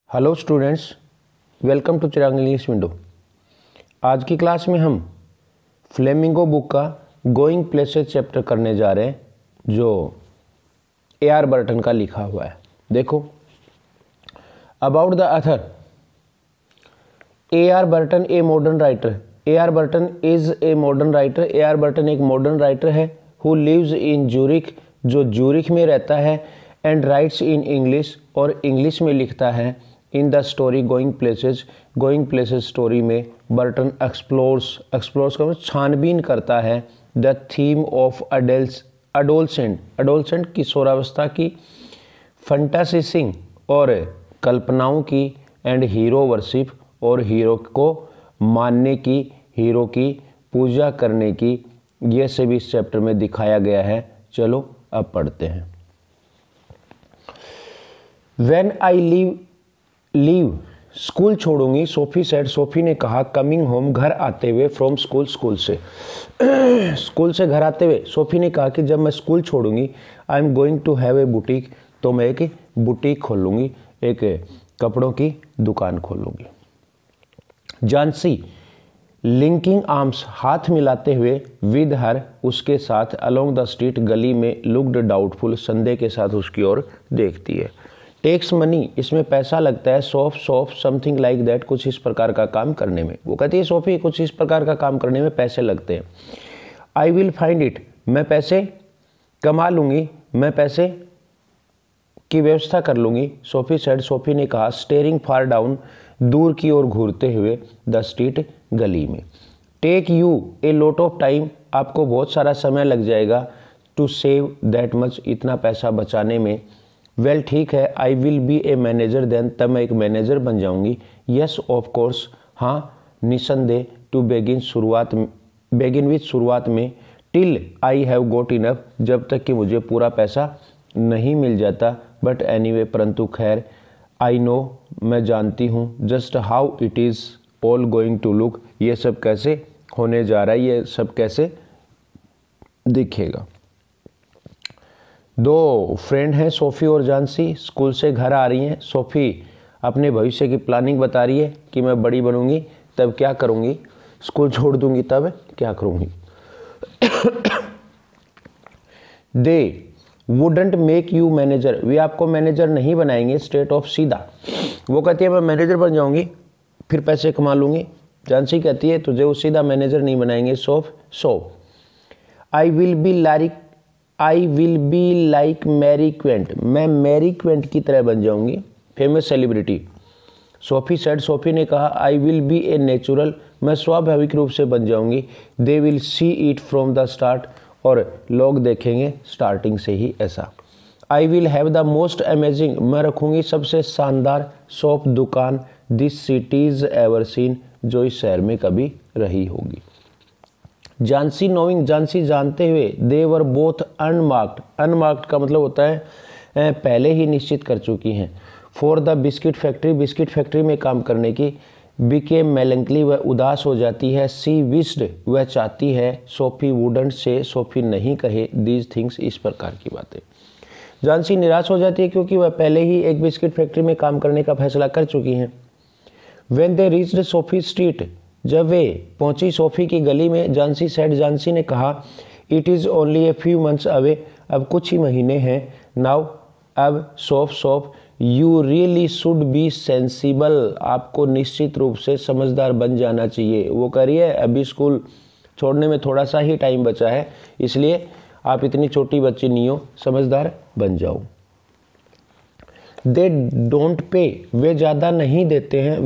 Hello students, welcome to Chirag English window. आज की class में हम फ्लेमिंगो बुक का गोइंग प्लेसेस चैप्टर करने जा रहे हैं, जो ए.आर. बर्टन का लिखा हुआ है। देखो, about the author A R. Burton a modern writer. A R. Burton is a modern writer. A R. Burton एक मॉडर्न राइटर है हु लिव्स इन ज्यूरिख, जो ज्यूरिख में रहता है, एंड राइट्स इन इंग्लिश, और इंग्लिश में लिखता है। In the story going places story में बर्टन एक्सप्लोर्स का मतलब छानबीन करता है द थीम ऑफ अडोलसेंट किशोरावस्था की, फंटासिसिंग और कल्पनाओं की, एंड हीरो वर्शिप और हीरो को मानने की, हीरो की पूजा करने की। ये सभी इस चैप्टर में दिखाया गया है। चलो अब पढ़ते हैं। When I लीव स्कूल छोड़ूंगी, सोफी सेड, सोफी ने कहा, कमिंग होम घर आते हुए, फ्रॉम स्कूल स्कूल से घर आते हुए सोफी ने कहा कि जब मैं स्कूल छोड़ूंगी, I am going to have a boutique, तो मैं एक बुटीक खोलूंगी, एक कपड़ों की दुकान खोलूंगी। जानसी लिंकिंग आर्म्स हाथ मिलाते हुए, विद हर उसके साथ, अलोंग द स्ट्रीट गली में, लुक्ड डाउटफुल संदेह के साथ उसकी ओर देखती है। टेक्स मनी इसमें पैसा लगता है, सॉफ्ट समथिंग लाइक दैट कुछ इस प्रकार का काम करने में। वो कहती है सोफी कुछ इस प्रकार का काम करने में पैसे लगते हैं। आई विल फाइंड इट मैं पैसे कमा लूँगी, मैं पैसे की व्यवस्था कर लूँगी। सोफी सेड, सोफी ने कहा, स्टेयरिंग फार डाउन दूर की ओर घूरते हुए, द स्ट्रीट गली में। Take you a lot of time आपको बहुत सारा समय लग जाएगा, टू सेव दैट मच इतना पैसा बचाने में। वेल ठीक है, I will be a manager then तब मैं एक मैनेजर बन जाऊंगी। यस ऑफ कोर्स हाँ निसंदेह, टू बेगिन विथ शुरुआत में, till I have got enough जब तक कि मुझे पूरा पैसा नहीं मिल जाता। बट एनीवे परंतु खैर, आई नो मैं जानती हूँ, just how it is all going to look ये सब कैसे होने जा रहा है, ये सब कैसे दिखेगा। दो फ्रेंड हैं, सोफ़ी और जानसी, स्कूल से घर आ रही हैं। सोफ़ी अपने भविष्य की प्लानिंग बता रही है कि मैं बड़ी बनूंगी तब क्या करूंगी, स्कूल छोड़ दूंगी तब क्या करूंगी। They wouldn't make you manager वे आपको मैनेजर नहीं बनाएंगे, स्टेट ऑफ सीधा। वो कहती है मैं मैनेजर बन जाऊंगी फिर पैसे कमा लूंगी। जानसी कहती है तुझे वो सीधा मैनेजर नहीं बनाएंगे। I will be like Mary Quant मैं मैरी क्वेंट की तरह बन जाऊंगी, famous celebrity. Sophie said, Sophie ने कहा, I will be a natural मैं स्वाभाविक रूप से बन जाऊंगी। They will see it from the start और लोग देखेंगे स्टार्टिंग से ही ऐसा। I will have the most amazing मैं रखूंगी सबसे शानदार शॉप दुकान, दिस सिटीज एवर सीन जो इस शहर में कभी रही होगी। जानसी नोइंग जानसी जानते हुए, दे वर बोथ अनमार्क्ड का मतलब होता है पहले ही निश्चित कर चुकी हैं। फॉर द बिस्किट फैक्ट्री में काम करने की। बिकेम मेलंकली वह उदास हो जाती है। सी विस्ड वह चाहती है। सोफी वुडंट से सोफी नहीं कहे दीज थिंग्स इस प्रकार की बातें। जानसी निराश हो जाती है क्योंकि वह पहले ही एक बिस्किट फैक्ट्री में काम करने का फैसला कर चुकी हैं। When they reached Sophie street जब वे पहुंची सोफी की गली में, जानसी सेड जानसी ने कहा, it is only a few months away अब कुछ ही महीने हैं। नाउ अब Soph you really should be sensible आपको निश्चित रूप से समझदार बन जाना चाहिए। वो कह रही है अभी स्कूल छोड़ने में थोड़ा सा ही टाइम बचा है, इसलिए आप इतनी छोटी बच्ची नहीं हो, समझदार बन जाओ। दे डोंट पे वे ज़्यादा नहीं देते हैं।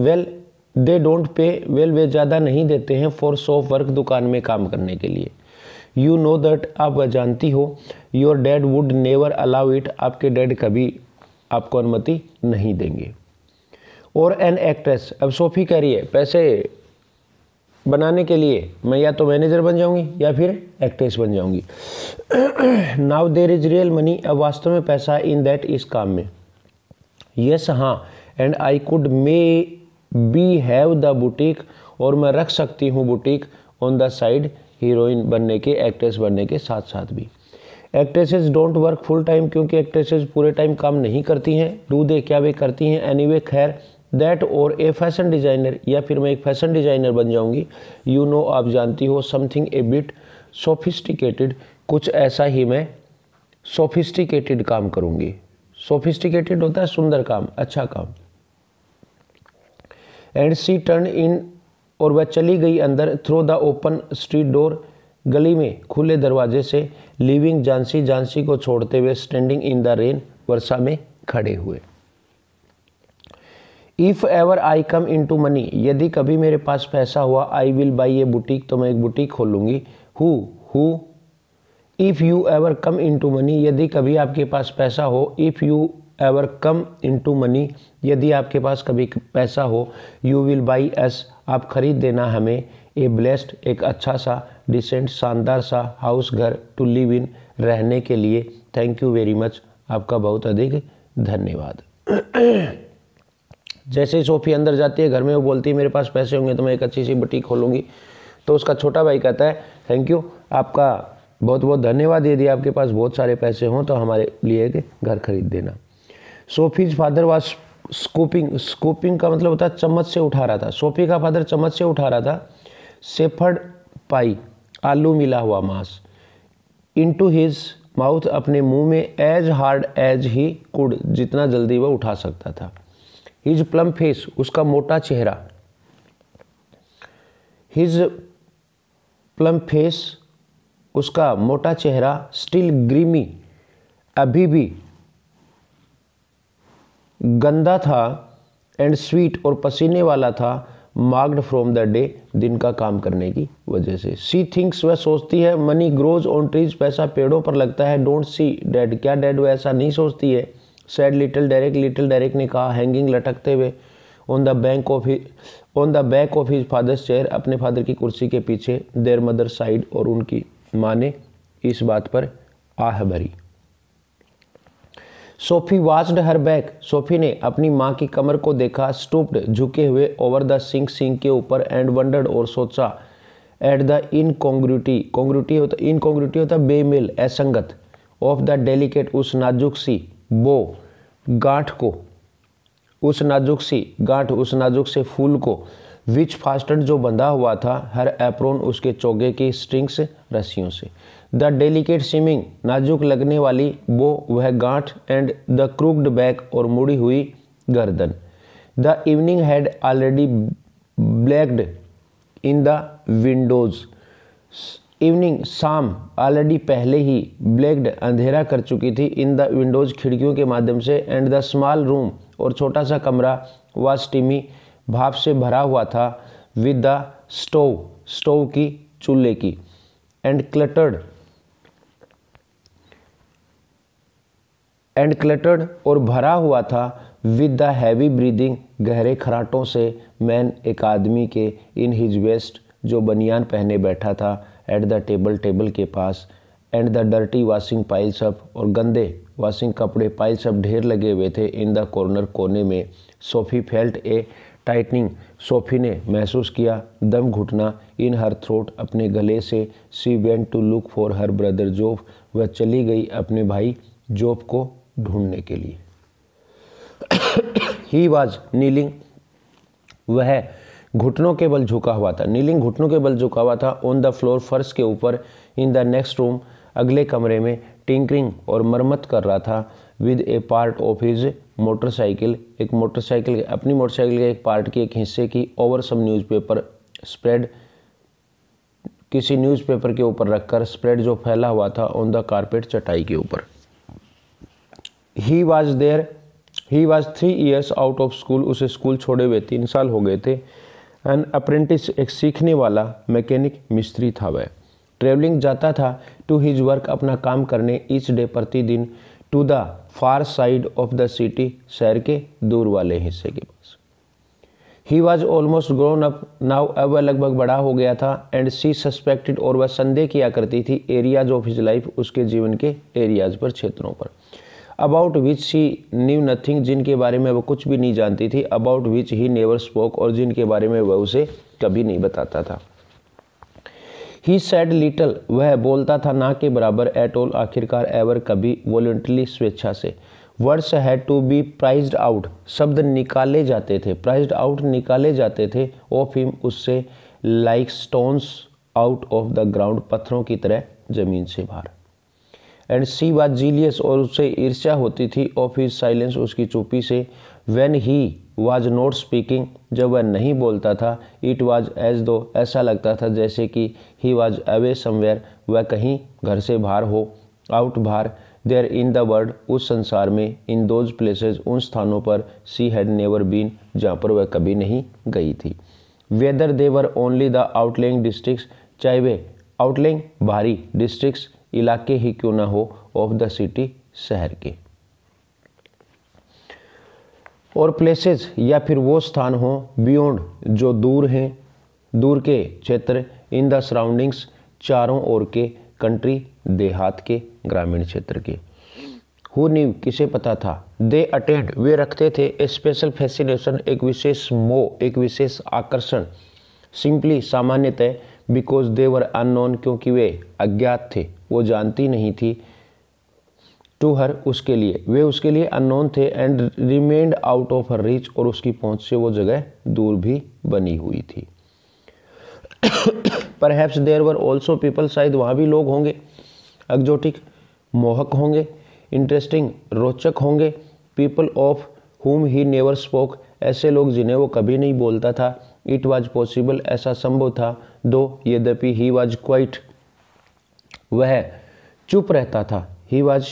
वे ज़्यादा नहीं देते हैं फॉर शॉप वर्क दुकान में काम करने के लिए। यू नो दैट आप वह जानती हो। Your dad would never allow it आपके डैड कभी आपको अनुमति नहीं देंगे। और एन एक्ट्रेस अब सोफी कह रही है पैसे बनाने के लिए मैं या तो मैनेजर बन जाऊंगी या फिर एक्ट्रेस बन जाऊंगी। Now there is real money अब वास्तव में पैसा इन दैट इस काम में। यस हाँ, and I could maybe have the boutique और मैं रख सकती हूँ boutique on the side heroine बनने के, एक्ट्रेस बनने के साथ साथ भी। Actresses don't work full time, क्योंकि एक्ट्रेसेस पूरे टाइम काम नहीं करती हैं। डू दे, क्या वे करती हैं। एनीवे, खैर। दैट, और ए फैशन डिज़ाइनर, या फिर मैं एक फैशन डिज़ाइनर बन जाऊंगी। यू नो, आप जानती हो। समथिंग ए बिट सोफिस्टिकेटेड, कुछ ऐसा ही मैं सोफिस्टिकेटेड काम करूंगी। सोफिस्टिकेटेड होता है सुंदर काम, अच्छा काम। एंड सी टर्न इन, और वह चली गई अंदर। Through the open street door, गली में खुले दरवाजे से। लिविंग झांसी, झांसी को छोड़ते हुए। स्टैंडिंग इन द रेन, वर्षा में खड़े हुए। If ever I come into money, यदि कभी मेरे पास पैसा हुआ। I will buy a boutique, तो मैं एक बुटीक खोलूंगी। Huh, if you ever come into money, यदि कभी आपके पास पैसा हो। If you ever come into money, यदि आपके पास कभी पैसा हो। यू विल बाई अस, आप खरीद देना हमें। ए ब्लेस्ड, एक अच्छा सा, डिसेंट, शानदार सा हाउस, घर। टू लिव इन, रहने के लिए। थैंक यू वेरी मच, आपका बहुत अधिक धन्यवाद। जैसे ही सोफी अंदर जाती है घर में, वो बोलती है मेरे पास पैसे होंगे तो मैं एक अच्छी सी बुटीक खोलूंगी। तो उसका छोटा भाई कहता है थैंक यू, आपका बहुत बहुत धन्यवाद, यदि आपके पास बहुत सारे पैसे हों तो हमारे लिए एक घर खरीद देना। Sophie's father was scooping, scooping का मतलब होता है चम्मच से उठा रहा था। सोफी का फादर चम्मच से उठा रहा था। शेफर्ड पाई, आलू मिला हुआ मांस। इनटू हिज माउथ, अपने मुंह में। As hard as he could, जितना जल्दी वह उठा सकता था। हिज प्लम फेस, उसका मोटा चेहरा। हिज प्लम फेस, उसका मोटा चेहरा। स्टिल ग्रीमी, अभी भी गंदा था। एंड स्वीट, और पसीने वाला था। मार्क्ड फ्रॉम द डे, दिन का काम करने की वजह से। सी थिंक्स, वह सोचती है। मनी ग्रोज ऑन ट्रीज, पैसा पेड़ों पर लगता है। डोंट सी डैड, क्या डैड वह ऐसा नहीं सोचती है। Said little Derek, little Derek ने कहा। हैंगिंग, लटकते हुए। On the back of his father's chair, अपने फादर की कुर्सी के पीछे। देयर मदर साइड, और उनकी माँ ने इस बात पर आह भरी। Sophie watched her back, Sophie ने अपनी माँ की कमर को देखा। स्टूप्ड, झुके हुए। ओवर द सिंक के ऊपर। एंड वंडर्ड, और सोचा। एट द इनकॉन्ग्रुटी होता बेमेल, असंगत। ऑफ द डेलिकेट, उस नाजुक सी। बो, गांठ को। उस नाजुक से फूल को। विच फास्टेड, जो बंधा हुआ था। हर एप्रोन, उसके चोगे की स्ट्रिंग्स, रस्सियों से। द डेलिकेट सीमिंग, नाजुक लगने वाली। वो, वह गांठ। एंड द क्रूक्ड बैक, और मुड़ी हुई गर्दन। The evening had already blacked in the windows, evening, शाम। ऑलरेडी, पहले ही। ब्लैक्ड, अंधेरा कर चुकी थी। इन द विंडोज, खिड़कियों के माध्यम से। एंड द स्मॉल रूम, और छोटा सा कमरा। वाज स्टीमी, भाप से भरा हुआ था। विद द स्टोव की, चूल्हे की। एंड क्लटर्ड, और भरा हुआ था। विद द हैवी ब्रीदिंग, गहरे खराटों से। मैन, एक आदमी के। इन हिज वेस्ट, जो बनियान पहने बैठा था। एट द टेबल के पास। And the dirty washing piles up, और गंदे वॉशिंग कपड़े पाइल्स अप, ढेर लगे हुए थे। इन द कॉर्नर, कोने में। Sophie felt a tightening, Sophie ने महसूस किया। दम घुटना। इन हर थ्रोट, अपने गले से। She went to look for her brother Geoff, वह चली गई अपने भाई जॉब को ढूंढने के लिए। ही वॉज नीलिंग, वह घुटनों के बल झुका हुआ था। नीलिंग, घुटनों के बल झुका हुआ था। ऑन द फ्लोर, फर्श के ऊपर। इन द नेक्स्ट रूम, अगले कमरे में। टिंकरिंग, और मरम्मत कर रहा था। With a part of his motorcycle, एक मोटरसाइकिल, अपनी मोटरसाइकिल के एक पार्ट की, एक हिस्से की। ओवर सम न्यूज़पेपर स्प्रेड, किसी न्यूज़पेपर के ऊपर रखकर। स्प्रेड, जो फैला हुआ था। ऑन द कारपेट, चटाई के ऊपर। He was 3 years out of school, उसे स्कूल छोड़े हुए 3 साल हो गए थे। एन अप्रेंटिस, एक सीखने वाला। मैकेनिक, मिस्त्री था वह। ट्रेवलिंग, जाता था। टू हिज वर्क, अपना काम करने। ईच डे, प्रतिदिन। To the far side of the city, शहर के दूर वाले हिस्से के पास। He was almost grown up now, अब वह लगभग बड़ा हो गया था। एंड सी सस्पेक्टेड, और वह संदेह किया करती थी। एरियाज ऑफ हिज लाइफ, उसके जीवन के एरियाज पर, क्षेत्रों पर। About which she knew nothing, जिनके बारे में वह कुछ भी नहीं जानती थी। About which he never spoke, और जिनके बारे में वह उसे कभी नहीं बताता था। ही सैड लिटल, वह बोलता था ना के बराबर, एट ऑल आखिरकार, एवर कभी, वॉलंटली स्वेच्छा से। Words had to be prised out, शब्द निकाले जाते थे, प्राइज्ड आउट निकाले जाते थे, ऑफ हिम उससे, like stones out of the ground, पत्थरों की तरह जमीन से बाहर। एंड सी वाज जीलियस, और उससे ईर्ष्या होती थी, ऑफ हिज साइलेंस, उसकी चुप्पी से, when he was not speaking, जब वह नहीं बोलता था, इट वाज एज दो, ऐसा लगता था जैसे कि ही वाज अवे समवेयर, वह कहीं घर से बाहर हो, आउट बाहर, देयर इन द वर्ल्ड, उस संसार में, इन दोज प्लेसेस, उन स्थानों पर, सी हैड नेवर बीन, जहाँ पर वह कभी नहीं गई थी। Whether they were only the outlying districts, चाहे वे आउटलेइंग बाहरी डिस्ट्रिक्ट्स इलाके ही क्यों ना हो, ऑफ द सिटी, शहर के, और प्लेसेस या फिर वो स्थान हो, बियॉन्ड जो दूर हैं, दूर के क्षेत्र, इन द सराउंडिंग्स चारों ओर के, कंट्री देहात के, ग्रामीण क्षेत्र के। हु न्यू किसे पता था, दे अटेंड वे रखते थे, ए स्पेशल फैसिनेशन एक विशेष मोह, एक विशेष आकर्षण, सिंपली सामान्यतः, बिकॉज दे वर अननोन क्योंकि वे अज्ञात थे, वो जानती नहीं थी, टू हर उसके लिए, वे उसके लिए अननोन थे, and remained out of her reach और उसकी पहुंच से वो जगह दूर भी बनी हुई थी। Perhaps there were also people, शायद वहाँ भी लोग होंगे, एक्जोटिक मोहक होंगे, इंटरेस्टिंग रोचक होंगे, पीपल ऑफ हुम ही नेवर स्पोक, ऐसे लोग जिन्हें वो कभी नहीं बोलता था, इट वाज पॉसिबल ऐसा संभव था, दो यद्यपि ही वाज क्वाइट वह चुप रहता था, ही वाज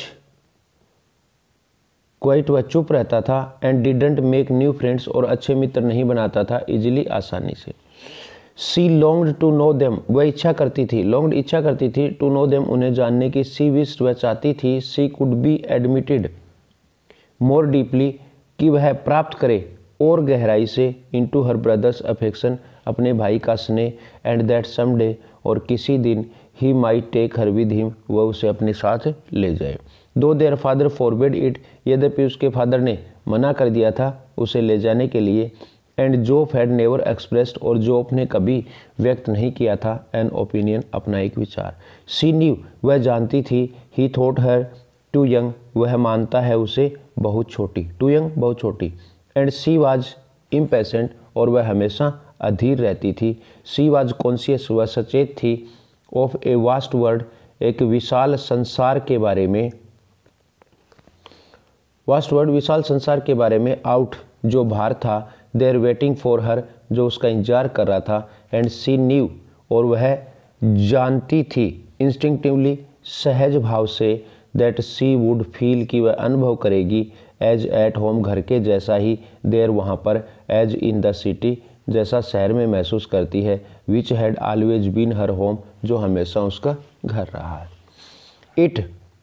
क्वाइट वह चुप रहता था, and didn't make new friends और अच्छे मित्र नहीं बनाता था इजीली आसानी से। She longed to know them वह इच्छा करती थी, लॉन्ग्ड इच्छा करती थी, टू नो देम उन्हें जानने की, सी विश्ड वह चाहती थी, she could be admitted more deeply कि वह प्राप्त करे और गहराई से, इनटू हर ब्रदर्स अफेक्शन अपने भाई का स्नेह, एंड दैट समडे और किसी दिन, he might take her with him वह उसे अपने साथ ले जाए। दो देयर फादर फॉरबिड इट यद्यपि उसके फादर ने मना कर दिया था उसे ले जाने के लिए, and Joff had never expressed और जोफ ने कभी व्यक्त नहीं किया था, एन ओपिनियन अपना एक विचार। सी न्यू वह जानती थी, he thought her too young वह मानता है उसे बहुत छोटी, टू यंग बहुत छोटी, एंड सी वाज इम्पेशेंट और वह हमेशा अधीर रहती थी, सी वाज कॉन्शियस वह सचेत थी, ऑफ ए वास्ट वर्ल्ड एक विशाल संसार के बारे में, वास्ट वर्ल्ड विशाल संसार के बारे में, आउट जो बाहर था, देयर वेटिंग फॉर हर जो उसका इंतजार कर रहा था, एंड सी न्यू और वह जानती थी, इंस्टिंक्टिवली सहज भाव से, दैट सी वुड फील कि वह अनुभव करेगी, एज एट होम घर के जैसा ही, देयर वहाँ पर, एज इन द सिटी जैसा शहर में महसूस करती है, which had always been her home जो हमेशा उसका घर रहा है। इट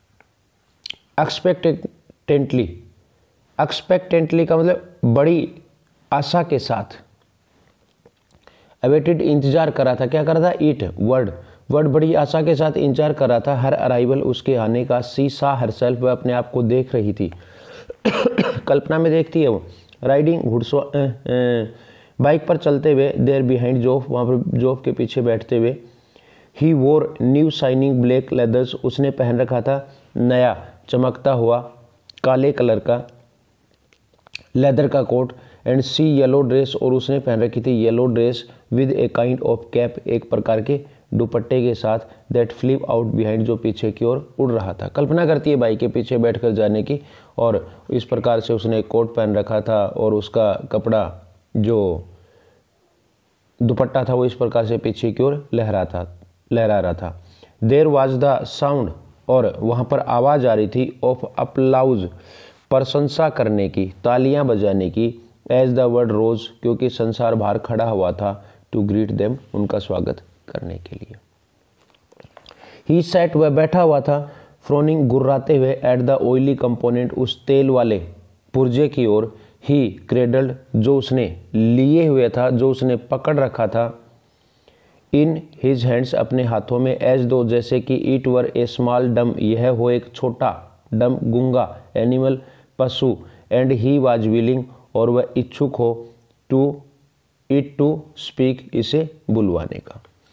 एक्सपेक्टेंटली, एक्सपेक्टेंटली का मतलब बड़ी आशा के साथ, अवेटेड इंतजार कर रहा था, क्या कर रहा था, इट वर्ड बड़ी आशा के साथ इंतजार कर रहा था, हर अराइवल उसके आने का, सी सा हरसेल्फ वह अपने आप को देख रही थी, कल्पना में देखती है वो, राइडिंग घुड़सवार बाइक पर चलते हुए, देयर बिहाइंड जोफ वहाँ पर जोफ के पीछे बैठते हुए, ही वोर न्यू शाइनिंग ब्लैक लेदर्स उसने पहन रखा था नया चमकता हुआ काले कलर का लेदर का coat, and she yellow dress और उसने पहन रखी थी yellow dress, with a kind of cap एक प्रकार के दुपट्टे के साथ, दैट फ्लिप आउट बिहाइंड जो पीछे की ओर उड़ रहा था। कल्पना करती है बाइक के पीछे बैठकर जाने की, और इस प्रकार से उसने एक कोट पहन रखा था और उसका कपड़ा जो दुपट्टा था वो इस प्रकार से पीछे की ओर लहरा रहा था। देयर वाज द साउंड और वहाँ पर आवाज़ आ रही थी, ऑफ अप्लाउज प्रशंसा करने की, तालियां बजाने की, एज द वर्ड रोज क्योंकि संसार बाहर खड़ा हुआ था, टू ग्रीट देम उनका स्वागत करने के लिए। ही सैट वह बैठा हुआ था, फ्रोनिंग गुर्राते हुए, एट द ऑयली कंपोनेंट उस तेल वाले पुर्जे की ओर, ही क्रेडल्ड जो उसने लिए हुए था, जो उसने पकड़ रखा था, इन हिज हैंड्स अपने हाथों में, एज दो जैसे कि इट वर ए स्मॉल डम यह हो एक छोटा डम गूंगा एनिमल पशु, एंड ही वाज विलिंग और वह इच्छुक हो, टू स्पीक इसे बुलवाने का।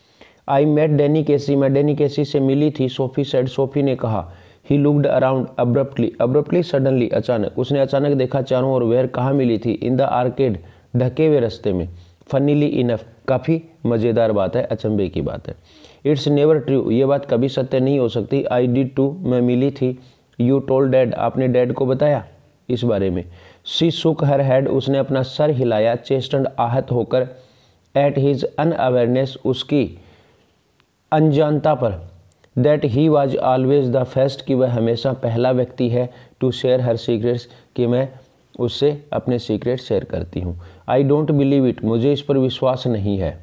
आई मेट डैनी केसी, मैं डैनी केसी से मिली थी। सोफी सेड, सोफी ने कहा। He looked around abruptly, abruptly suddenly, अचानक, उसने अचानक देखा चारों ओर। वेयर, कहाँ मिली थी? इन द आर्केड, ढके हुए रास्ते में। फनीली इनफ, काफ़ी मज़ेदार बात है, अचंभे की बात है। इट्स नेवर ट्रू, ये बात कभी सत्य नहीं हो सकती। आई डिड टू, मैं मिली थी। यू टोल्ड डैड, आपने डैड को बताया इस बारे में। शी शुक हर हेड, उसने अपना सर हिलाया। चेस्टन, आहत होकर। एट हिज अनअवेयरनेस, उसकी अनजानता पर। That he was always the first, कि वह हमेशा पहला व्यक्ति है। टू शेयर हर सीक्रेट्स, कि मैं उससे अपने सीक्रेट शेयर करती हूँ। आई डोंट बिलीव इट, मुझे इस पर विश्वास नहीं है।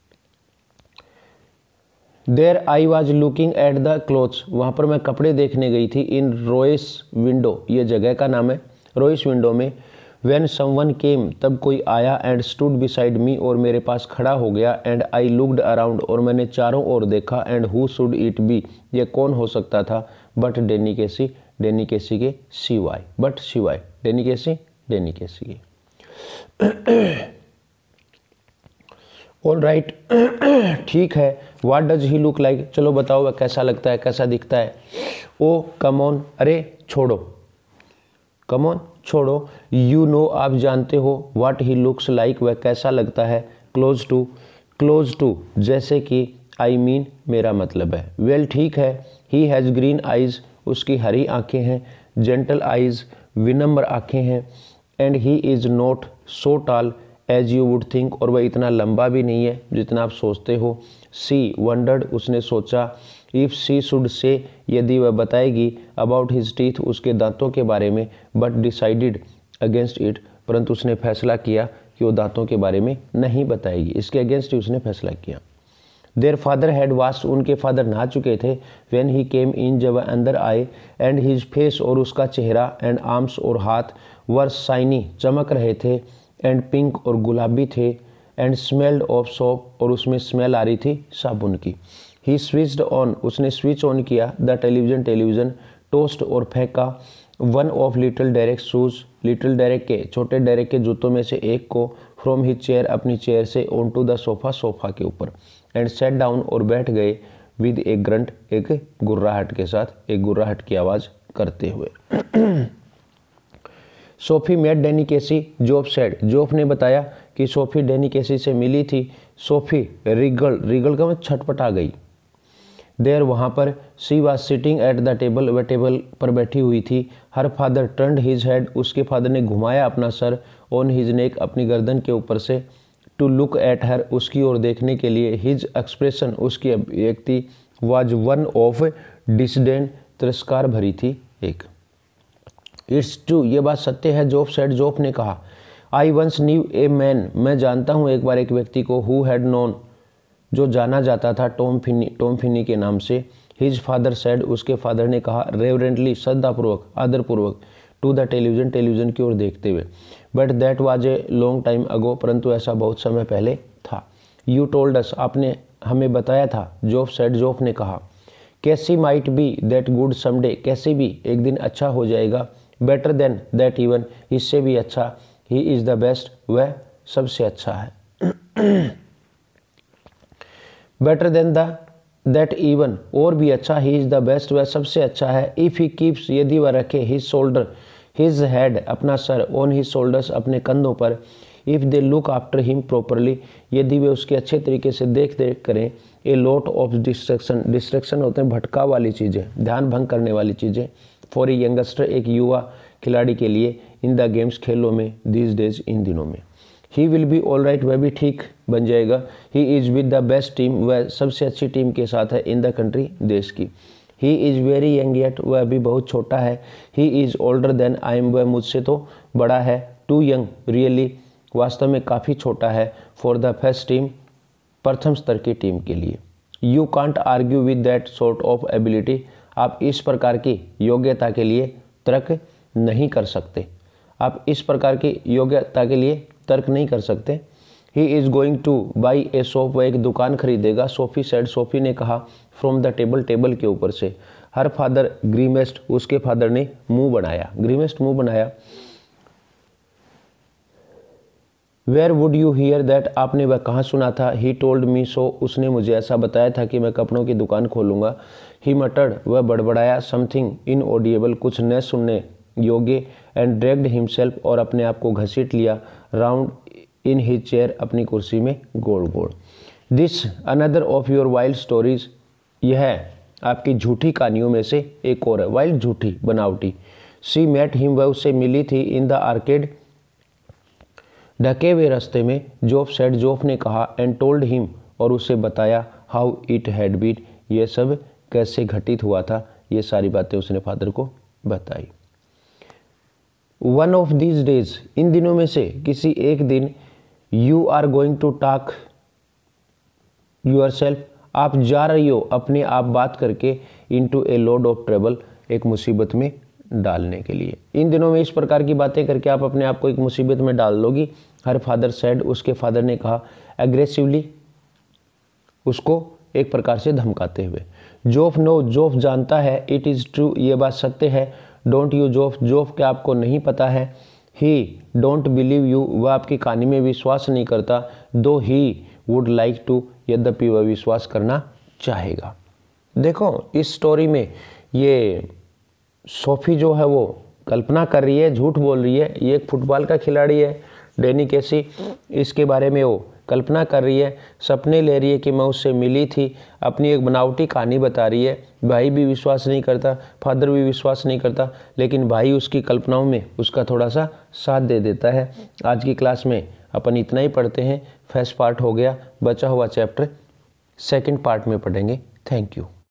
There I was looking at the clothes, वहाँ पर मैं कपड़े देखने गई थी। इन रोइस विंडो, ये जगह का नाम है, रोइस विंडो में। व्हेन समवन केम, तब कोई आया। एंड स्टूड बिसाइड मी, और मेरे पास खड़ा हो गया। एंड आई लुक्ड अराउंड, और मैंने चारों ओर देखा। And who should it be, ये कौन हो सकता था? But Danny Casey, Danny Casey के सिवाय। बट सिवाय डैनी केसी, डैनी केसी के। ऑल राइट, ठीक है। What does he look like, चलो बताओ वह कैसा लगता है, कैसा दिखता है? ओ कम ऑन, अरे छोड़ो, कम ऑन छोड़ो। यू नो, आप जानते हो। व्हाट ही लुक्स लाइक, वह कैसा लगता है। क्लोज टू, क्लोज टू, जैसे कि। आई मीन, मेरा मतलब है। वेल, ठीक है। ही हैज़ ग्रीन आइज, उसकी हरी आंखें हैं। जेंटल आइज, विनम्र आंखें हैं। And he is not so tall as you would think, और वह इतना लंबा भी नहीं है जितना आप सोचते हो। सी वंडर्ड, उसने सोचा। इफ़ सी शुड से, यदि वह बताएगी। अबाउट हिज टीथ, उसके दांतों के बारे में। बट डिसाइडेड अगेंस्ट इट, परंतु उसने फैसला किया कि वो दांतों के बारे में नहीं बताएगी। इसके अगेंस्ट ही उसने फैसला किया। देयर फादर हैड वाश्ड, उनके फादर नहा चुके थे। व्हेन ही केम इन, जब वह अंदर आए। एंड हिज फेस, और उसका चेहरा। एंड आर्म्स, और हाथ। वर शाइनी, चमक रहे थे। एंड पिंक, और गुलाबी थे। एंड स्मेल्ड ऑफ सोप, और उसमें स्मेल आ रही थी साबुन की। ही स्विच्ड ऑन, उसने स्विच ऑन किया। The television, television. टोस्ट, और फेंका। One of little Derek shoes, little Derek के, छोटे डेरेक के जूतों में से एक को। फ्रॉम हिज चेयर, अपनी चेयर से। On to the sofa, sofa के ऊपर। एंड सेट डाउन, और बैठ गए। विद ए ग्रंट, एक गुर्राहट के साथ, एक गुर्राहट की आवाज़ करते हुए। Sophie met Danny Casey, Joff said, Joff ने बताया कि सोफी डैनी केसी से मिली थी। सोफी रिगल, रिगल का मतलब छटपटा गई। देर, वहाँ पर। She was sitting at the table, वह टेबल पर बैठी हुई थी। Her father turned his head, उसके फादर ने घुमाया अपना सर। ऑन हिज नेक, अपनी गर्दन के ऊपर से। टू लुक एट हर, उसकी ओर देखने के लिए। हिज एक्सप्रेशन, उसकी अभिव्यक्ति। वाज वन ऑफ डिसडेन, तिरस्कार भरी थी एक। इट्स ट्रू, ये बात सत्य है। जोफ सेड, जोफ ने कहा। I once knew a man, मैं जानता हूँ एक बार एक व्यक्ति को। हु हैड नोन, जो जाना जाता था टॉम फिनी के नाम से। हिज फादर सेड, उसके फादर ने कहा। रेवरेंटली, श्रद्धापूर्वक, आदरपूर्वक। टू द टेलीविज़न, टेलीविज़न की ओर देखते हुए। But that was a long time ago, परंतु ऐसा बहुत समय पहले था। यू टोल्ड अस, आपने हमें बताया था। जोफ सेड, जोफ ने कहा। Casey might be that good someday, कैसे भी एक दिन अच्छा हो जाएगा। बेटर देन दैट इवन, इससे भी अच्छा। ही इज़ द बेस्ट, वह सबसे अच्छा है। बेटर देन दैट इवन, और भी अच्छा। ही इज़ द बेस्ट, वह सबसे अच्छा है। इफ़ ही कीप्स, यदि वह रखे। हिज शोल्डर, हिज हेड, अपना सर। ऑन हिज शोल्डर्स, अपने कंधों पर। If they look after him properly, यदि वे उसके अच्छे तरीके से देख करें। A lot of distraction, distraction होते हैं भटकाव वाली चीज़ें, ध्यान भंग करने वाली चीज़ें। फॉर ए यंगस्टर, एक युवा खिलाड़ी के लिए। इन द गेम्स, खेलों में। दीज डेज, इन दिनों में। He will be all right, वह भी ठीक बन जाएगा। He is with the best team, वह सबसे अच्छी टीम के साथ है। इन द कंट्री, देश की। He is very young yet, वह अभी बहुत छोटा है। He is older than I am, वह मुझसे तो बड़ा है। टू यंग, रियली, वास्तव में काफ़ी छोटा है। फॉर द फर्स्ट टीम, प्रथम स्तर की टीम के लिए। You can't argue with that sort of ability, आप इस प्रकार की योग्यता के लिए तर्क नहीं कर सकते। आप इस प्रकार की योग्यता के लिए तर्क नहीं कर सकते। He is going to buy a shop, वह एक दुकान खरीदेगा। सोफी सेड, सोफी ने कहा। फ्रॉम द टेबल, टेबल के ऊपर से। हर फादर ग्रीमेस्ट, उसके फादर ने मुंह बनाया। ग्रीमेस्ट, मुंह बनाया। Where would you hear that, आपने वह कहाँ सुना था। ही टोल्ड मी सो, उसने मुझे ऐसा बताया था कि मैं कपड़ों की दुकान खोलूँगा। ही मटर्ड, वह बड़बड़ाया। समथिंग इनऑडिएबल, कुछ न सुनने योग्य। एंड ड्रैग्ड हिमसेल्फ, और अपने आप को घसीट लिया। राउंड इन हिज चेयर, अपनी कुर्सी में गोल गोल। This another of your wild stories, यह आपकी झूठी कहानियों में से एक और है। वाइल्ड झूठी, बनावटी। शी मेट हिम, वह उससे मिली थी। इन द आर्केड, ढके हुए रास्ते में। जोफ सेड, जोफ ने कहा। एंड टोल्ड हिम, और उसे बताया। हाउ इट हैड बीन, ये सब कैसे घटित हुआ था। ये सारी बातें उसने फादर को बताई। वन ऑफ दीज डेज, इन दिनों में से किसी एक दिन। You are going to talk yourself, आप जा रही हो अपने आप बात करके। Into a load of trouble, एक मुसीबत में डालने के लिए। इन दिनों में इस प्रकार की बातें करके आप अपने आप को एक मुसीबत में डाल लोगी। हर फादर सेड, उसके फादर ने कहा। एग्रेसिवली, उसको एक प्रकार से धमकाते हुए। जोफ नो, जोफ जानता है। इट इज़ ट्रू, ये बात सत्य है। डोंट यू जोफ, जोफ क्या आपको नहीं पता है। ही डोंट बिलीव यू, वह आपकी कहानी में विश्वास नहीं करता। दो ही वुड लाइक टू, यद्यपि वह विश्वास करना चाहेगा। देखो इस स्टोरी में ये सोफी जो है वो कल्पना कर रही है, झूठ बोल रही है। ये एक फुटबॉल का खिलाड़ी है डैनी केसी, इसके बारे में वो कल्पना कर रही है, सपने ले रही है कि मैं उससे मिली थी। अपनी एक बनावटी कहानी बता रही है। भाई भी विश्वास नहीं करता, फादर भी विश्वास नहीं करता, लेकिन भाई उसकी कल्पनाओं में उसका थोड़ा सा साथ दे देता है। आज की क्लास में अपन इतना ही पढ़ते हैं। फर्स्ट पार्ट हो गया, बचा हुआ चैप्टर सेकंड पार्ट में पढ़ेंगे। Thank you.